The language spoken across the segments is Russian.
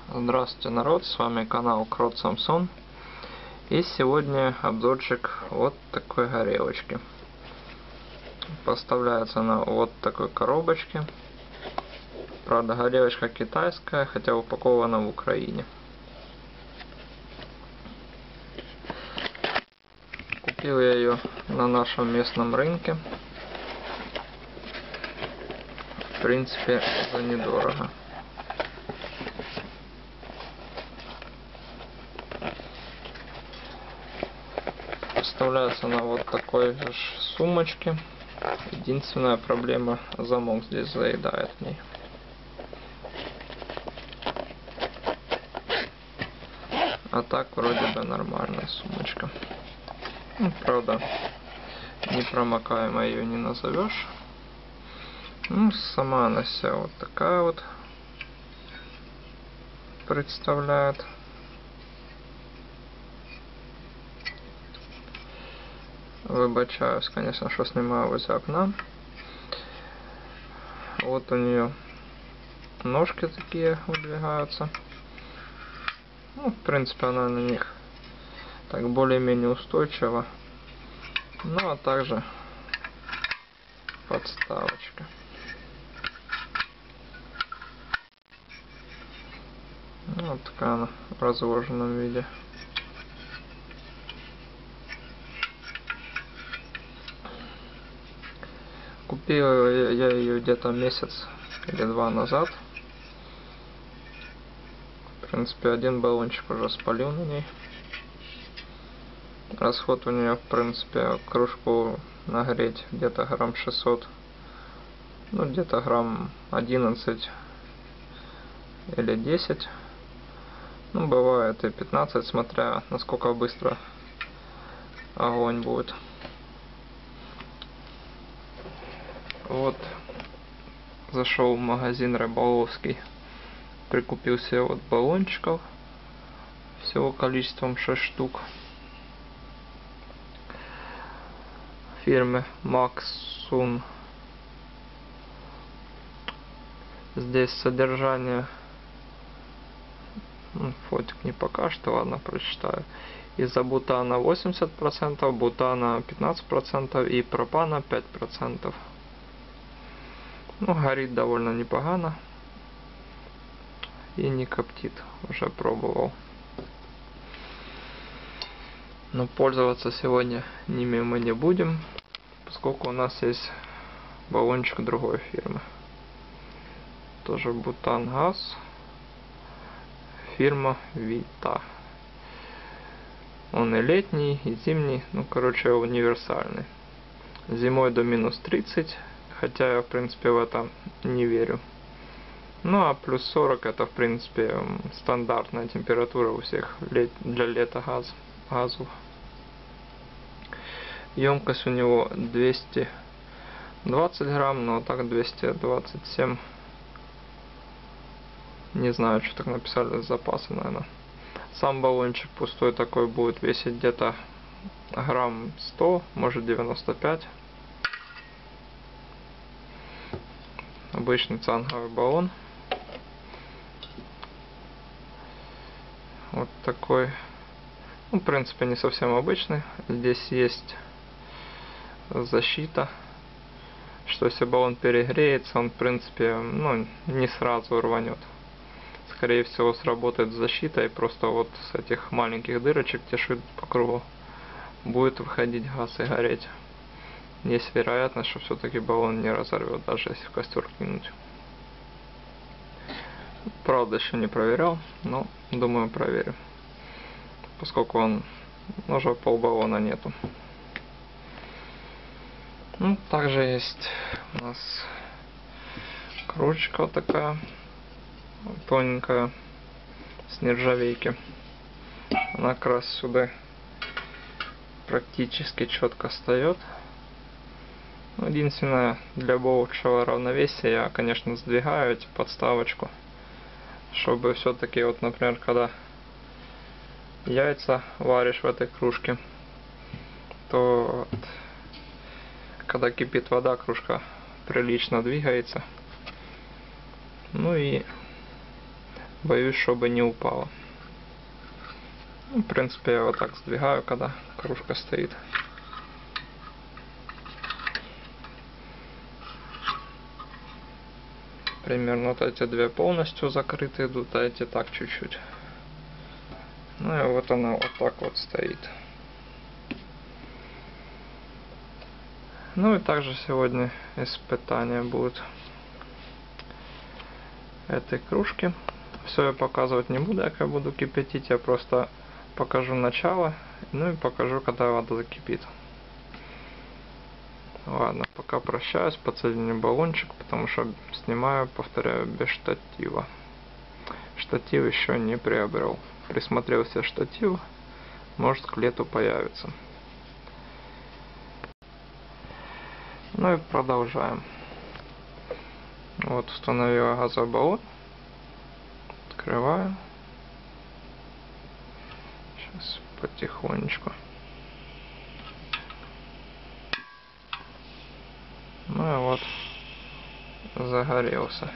Здравствуйте, народ, с вами канал Крот Самсон. И сегодня обзорчик вот такой горелочки. Поставляется она вот такой коробочке. Правда, горелочка китайская, хотя упакована в Украине. Купил я ее на нашем местном рынке. В принципе, за недорого. Вставляется она вот такой же сумочке. Единственная проблема — замок здесь заедает в ней. А так вроде бы нормальная сумочка. Ну, правда, непромокаемой ее не назовешь. Ну, сама она вся вот такая вот представляет. Выбачаюсь, конечно, что снимаю возле окна. Вот у нее ножки такие выдвигаются. Ну, в принципе, она на них так более-менее устойчива. Ну, а также подставочка. Вот такая она в разложенном виде. Купил я ее где-то месяц или два назад. В принципе, один баллончик уже спалил на ней. Расход у нее, в принципе, кружку нагреть где-то грамм 600. Ну, где-то грамм 11 или 10. Ну, бывает и 15, смотря насколько быстро огонь будет. Вот, зашел в магазин Рыболовский, прикупил себе вот баллончиков, всего количеством 6 штук, фирмы Максун. Здесь содержание, фотик не пока что, ладно, прочитаю. Изобутана 80%, бутана 15% и пропана 5%. Ну, горит довольно непогано и не коптит, уже пробовал. Но пользоваться сегодня ними мы не будем, поскольку у нас есть баллончик другой фирмы. Тоже бутангаз, фирма Vita. Он и летний, и зимний, ну, короче, универсальный. Зимой до минус 30. Хотя я, в принципе, в это не верю. Ну, а плюс 40 это, в принципе, стандартная температура у всех для лета газов. Емкость у него 220 грамм, но так 227. Не знаю, что так написали с запасом, наверное. Сам баллончик пустой такой будет весить где-то грамм 100, может 95. Обычный цанговый баллон. Вот такой. Ну, в принципе, не совсем обычный. Здесь есть защита, что если баллон перегреется, он, в принципе, ну, не сразу рванет. Скорее всего, сработает защита, и просто вот с этих маленьких дырочек, те швы по кругу, будет выходить газ и гореть. Есть вероятность, что все-таки баллон не разорвет, даже если в костер кинуть. Правда, еще не проверял, но думаю, проверю, поскольку он уже полбаллона нету. Ну, также есть у нас кружечка вот такая тоненькая с нержавейки. Она как раз сюда практически четко встает. Единственное, для большего равновесия я, конечно, сдвигаю эти подставочку, чтобы все-таки, вот, например, когда яйца варишь в этой кружке, то вот, когда кипит вода, кружка прилично двигается. Ну и Боюсь, чтобы не упало. Ну, в принципе, я вот так сдвигаю, когда кружка стоит. Примерно вот эти две полностью закрыты идут, а эти так чуть-чуть. Ну и вот она вот так вот стоит. Ну и также сегодня испытание будет этой кружки. Все я показывать не буду, как я буду кипятить, я просто покажу начало, ну и покажу, когда вода закипит. Ладно, пока прощаюсь, подсоединю баллончик, потому что снимаю, повторяю, без штатива. Штатив еще не приобрел. Присмотрелся штатив, может к лету появится. Ну и продолжаем. Вот установила газовый баллон. Открываю. Сейчас потихонечку. Ну и вот загорелся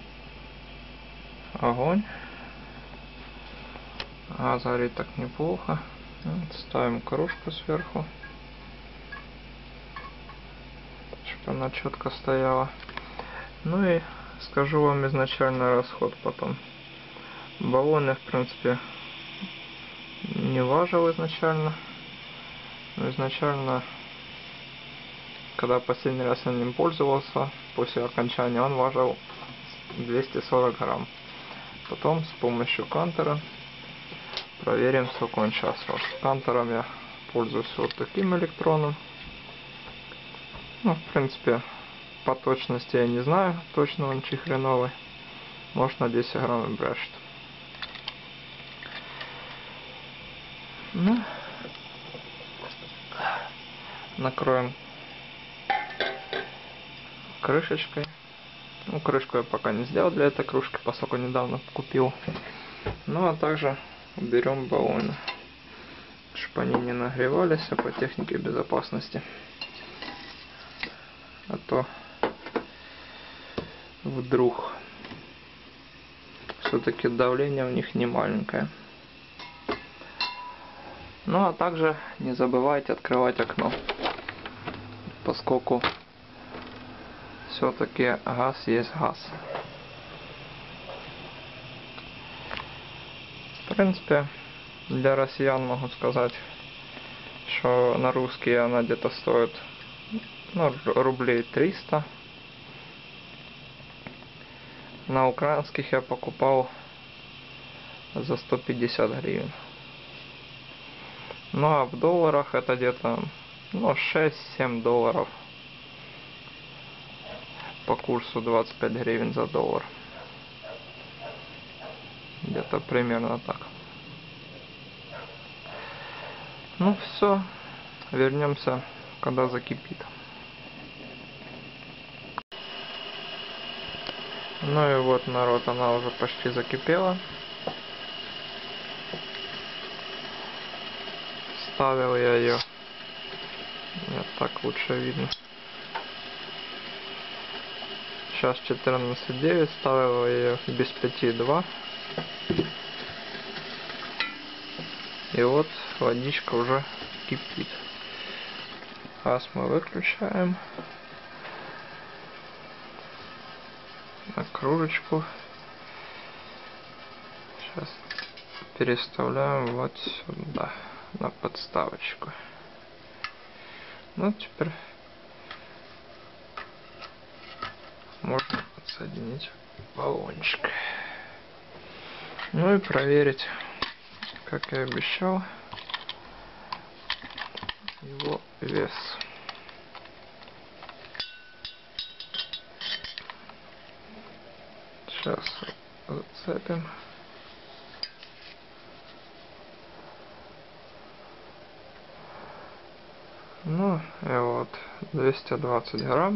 огонь. Газ горит так неплохо. Вот, ставим кружку сверху, чтобы она четко стояла. Ну и скажу вам изначально расход потом. Баллон я в принципе не важил изначально. Но изначально, когда последний раз я им пользовался, после окончания он важил 240 грамм. Потом с помощью кантера проверим, сколько он сейчас. Вот кантером я пользуюсь вот таким электроном. Ну, в принципе, по точности я не знаю, точно он чи хреновый. Может на 10 грамм и брешет. Ну, накроем крышечкой. Ну, крышку я пока не сделал для этой кружки, поскольку недавно купил. Ну, а также уберем баллоны, чтобы они не нагревались, по технике безопасности. А то вдруг все-таки давление у них не маленькое. Ну, а также не забывайте открывать окно, поскольку все-таки газ есть газ. В принципе, для россиян могу сказать, что на русские она где-то стоит, ну, рублей 300. На украинских я покупал за 150 гривен. Ну а в долларах это где-то, ну, 6-7 долларов. По курсу 25 гривен за доллар. Где-то примерно так. Ну все, вернемся, когда закипит. Ну и вот, народ, она уже почти закипела. Ставил я ее. Нет, так лучше видно. Сейчас 14:09, ставил ее без 5,2. И вот водичка уже кипит. Газ мы выключаем. На кружечку. Сейчас переставляем вот сюда, на подставочку. Ну, теперь можно подсоединить баллончик. Ну и проверить, как я обещал, его вес. Сейчас зацепим. Ну и вот 220 грамм.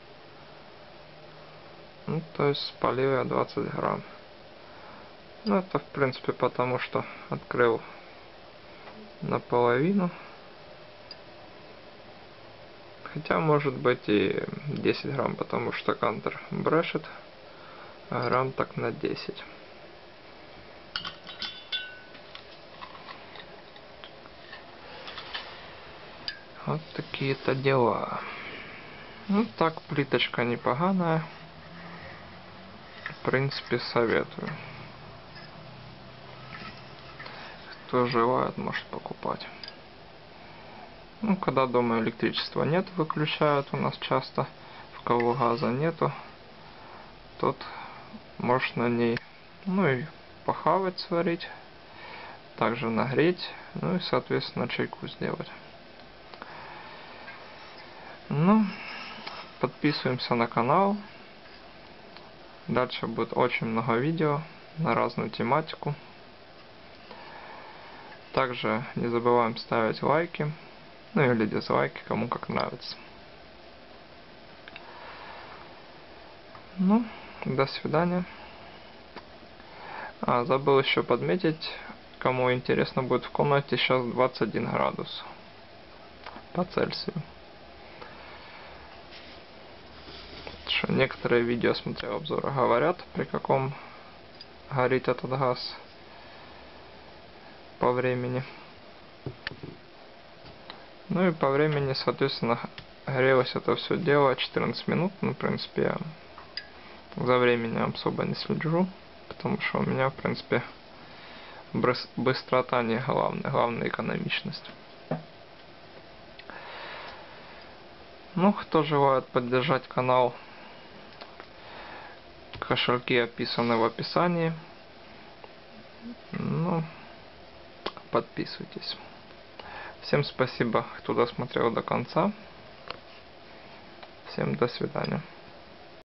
Ну, то есть спалил я 20 грамм. Ну, это в принципе потому, что открыл наполовину. Хотя может быть и 10 грамм, потому что кантер брешет. А грамм так на 10. Вот такие-то дела. Ну так, плиточка непоганая. В принципе, советую. Кто желает, может покупать. Ну, когда дома электричества нет, выключают у нас часто. В кого газа нету, тот может на ней, ну и похавать, сварить. Также нагреть, ну и, соответственно, чайку сделать. Ну, подписываемся на канал. Дальше будет очень много видео на разную тематику. Также не забываем ставить лайки, ну или дизлайки, кому как нравится. Ну, до свидания. Забыл еще подметить, кому интересно будет, в комнате сейчас 21 градус по Цельсию. Что некоторые видео, смотрел обзоры, говорят, при каком горит этот газ по времени. Ну и по времени, соответственно, грелось это все дело 14 минут. Ну, в принципе, я за временем особо не слежу, потому что у меня, в принципе, быстрота не главное, главное экономичность. Ну, кто желает поддержать канал, кошельки описаны в описании. Ну, подписывайтесь. Всем спасибо, кто досмотрел до конца. Всем до свидания.